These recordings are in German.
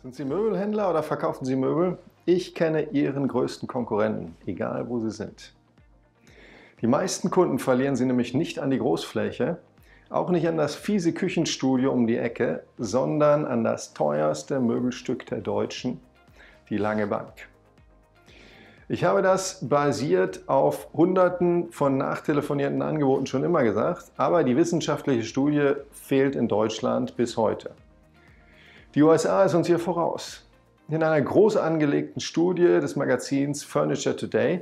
Sind Sie Möbelhändler oder verkaufen Sie Möbel? Ich kenne Ihren größten Konkurrenten, egal wo Sie sind. Die meisten Kunden verlieren Sie nämlich nicht an die Großfläche, auch nicht an das fiese Küchenstudio um die Ecke, sondern an das teuerste Möbelstück der Deutschen, die lange Bank. Ich habe das basiert auf Hunderten von nachtelefonierten Angeboten schon immer gesagt, aber die wissenschaftliche Studie fehlt in Deutschland bis heute. Die USA ist uns hier voraus. In einer groß angelegten Studie des Magazins Furniture Today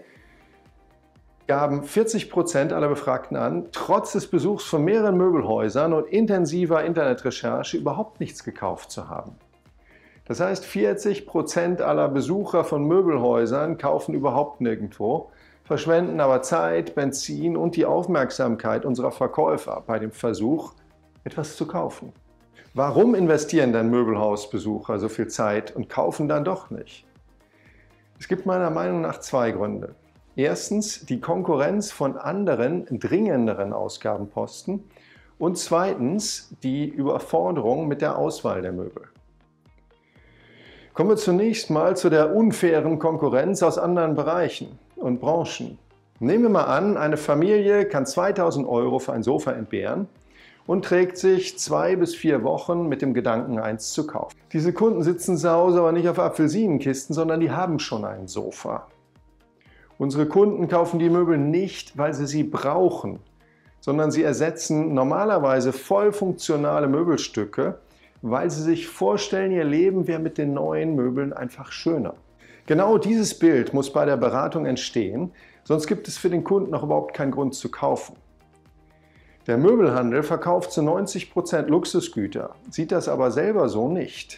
gaben 40% aller Befragten an, trotz des Besuchs von mehreren Möbelhäusern und intensiver Internetrecherche überhaupt nichts gekauft zu haben. Das heißt, 40% aller Besucher von Möbelhäusern kaufen überhaupt nirgendwo, verschwenden aber Zeit, Benzin und die Aufmerksamkeit unserer Verkäufer bei dem Versuch, etwas zu kaufen. Warum investieren denn Möbelhausbesucher so viel Zeit und kaufen dann doch nicht? Es gibt meiner Meinung nach zwei Gründe. Erstens die Konkurrenz von anderen, dringenderen Ausgabenposten und zweitens die Überforderung mit der Auswahl der Möbel. Kommen wir zunächst mal zu der unfairen Konkurrenz aus anderen Bereichen und Branchen. Nehmen wir mal an, eine Familie kann 2.000 € für ein Sofa entbehren und trägt sich 2 bis 4 Wochen mit dem Gedanken, eins zu kaufen. Diese Kunden sitzen zu Hause aber nicht auf Apfelsinenkisten, sondern die haben schon ein Sofa. Unsere Kunden kaufen die Möbel nicht, weil sie brauchen, sondern sie ersetzen normalerweise voll funktionale Möbelstücke, weil sie sich vorstellen, ihr Leben wäre mit den neuen Möbeln einfach schöner. Genau dieses Bild muss bei der Beratung entstehen, sonst gibt es für den Kunden auch überhaupt keinen Grund zu kaufen. Der Möbelhandel verkauft zu 90% Luxusgüter, sieht das aber selber so nicht.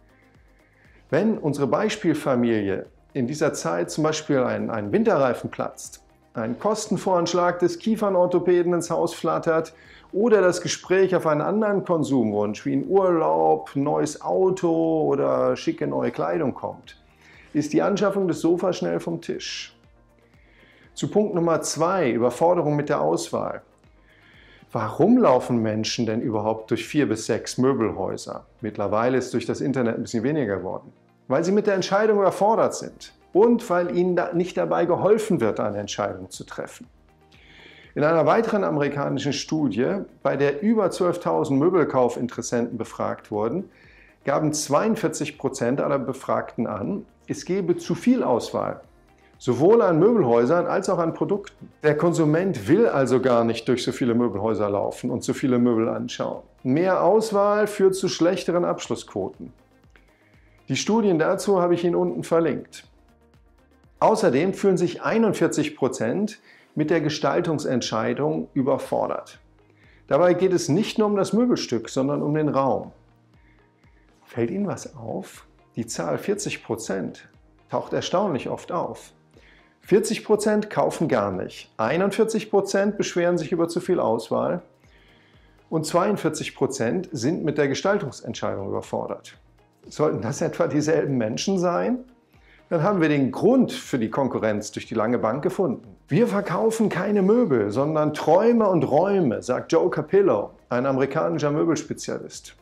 Wenn unsere Beispielfamilie in dieser Zeit zum Beispiel ein Winterreifen platzt, ein Kostenvoranschlag des Kiefernorthopäden ins Haus flattert oder das Gespräch auf einen anderen Konsumwunsch wie einen Urlaub, neues Auto oder schicke neue Kleidung kommt, ist die Anschaffung des Sofas schnell vom Tisch. Zu Punkt Nummer 2, Überforderung mit der Auswahl. Warum laufen Menschen denn überhaupt durch 4 bis 6 Möbelhäuser? Mittlerweile ist durch das Internet ein bisschen weniger geworden. Weil sie mit der Entscheidung überfordert sind und weil ihnen nicht dabei geholfen wird, eine Entscheidung zu treffen. In einer weiteren amerikanischen Studie, bei der über 12.000 Möbelkaufinteressenten befragt wurden, gaben 42% aller Befragten an, es gebe zu viel Auswahl. Sowohl an Möbelhäusern als auch an Produkten. Der Konsument will also gar nicht durch so viele Möbelhäuser laufen und so viele Möbel anschauen. Mehr Auswahl führt zu schlechteren Abschlussquoten. Die Studien dazu habe ich Ihnen unten verlinkt. Außerdem fühlen sich 41% mit der Gestaltungsentscheidung überfordert. Dabei geht es nicht nur um das Möbelstück, sondern um den Raum. Fällt Ihnen was auf? Die Zahl 40% taucht erstaunlich oft auf. 40% kaufen gar nicht, 41% beschweren sich über zu viel Auswahl und 42% sind mit der Gestaltungsentscheidung überfordert. Sollten das etwa dieselben Menschen sein? Dann haben wir den Grund für die Konkurrenz durch die lange Bank gefunden. Wir verkaufen keine Möbel, sondern Träume und Räume, sagt Joe Capillo, ein amerikanischer Möbelspezialist.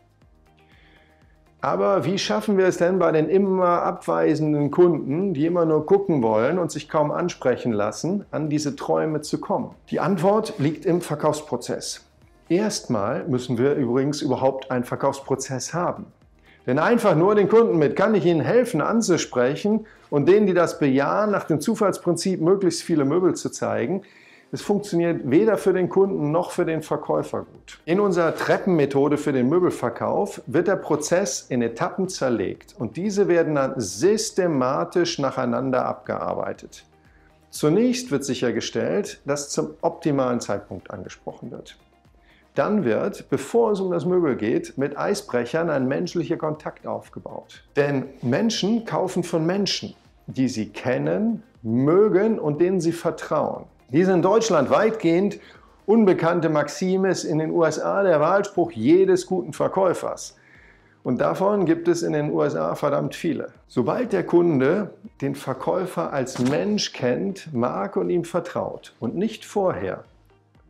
Aber wie schaffen wir es denn bei den immer abweisenden Kunden, die immer nur gucken wollen und sich kaum ansprechen lassen, an diese Träume zu kommen? Die Antwort liegt im Verkaufsprozess. Erstmal müssen wir übrigens überhaupt einen Verkaufsprozess haben. Denn einfach nur den Kunden mit "Kann ich Ihnen helfen?" anzusprechen und denen, die das bejahen, nach dem Zufallsprinzip möglichst viele Möbel zu zeigen, es funktioniert weder für den Kunden noch für den Verkäufer gut. In unserer Treppenmethode für den Möbelverkauf wird der Prozess in Etappen zerlegt und diese werden dann systematisch nacheinander abgearbeitet. Zunächst wird sichergestellt, dass zum optimalen Zeitpunkt angesprochen wird. Dann wird, bevor es um das Möbel geht, mit Eisbrechern ein menschlicher Kontakt aufgebaut. Denn Menschen kaufen von Menschen, die sie kennen, mögen und denen sie vertrauen. Diese in Deutschland weitgehend unbekannte Maxime ist in den USA der Wahlspruch jedes guten Verkäufers. Und davon gibt es in den USA verdammt viele. Sobald der Kunde den Verkäufer als Mensch kennt, mag und ihm vertraut und nicht vorher,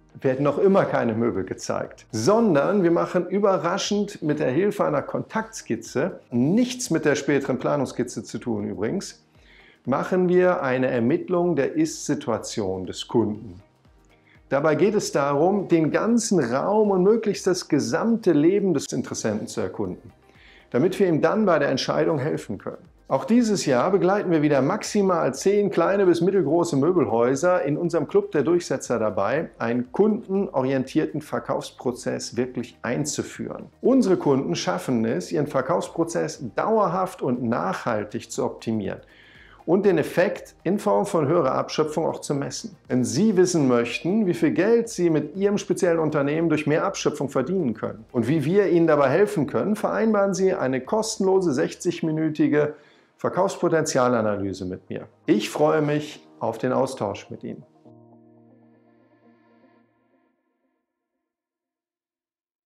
werden noch immer keine Möbel gezeigt, sondern wir machen überraschend mit der Hilfe einer Kontaktskizze, nichts mit der späteren Planungsskizze zu tun übrigens, machen wir eine Ermittlung der Ist-Situation des Kunden. Dabei geht es darum, den ganzen Raum und möglichst das gesamte Leben des Interessenten zu erkunden, damit wir ihm dann bei der Entscheidung helfen können. Auch dieses Jahr begleiten wir wieder maximal 10 kleine bis mittelgroße Möbelhäuser in unserem Club der Durchsetzer dabei, einen kundenorientierten Verkaufsprozess wirklich einzuführen. Unsere Kunden schaffen es, ihren Verkaufsprozess dauerhaft und nachhaltig zu optimieren und den Effekt in Form von höherer Abschöpfung auch zu messen. Wenn Sie wissen möchten, wie viel Geld Sie mit Ihrem speziellen Unternehmen durch mehr Abschöpfung verdienen können und wie wir Ihnen dabei helfen können, vereinbaren Sie eine kostenlose 60-minütige Verkaufspotenzialanalyse mit mir. Ich freue mich auf den Austausch mit Ihnen.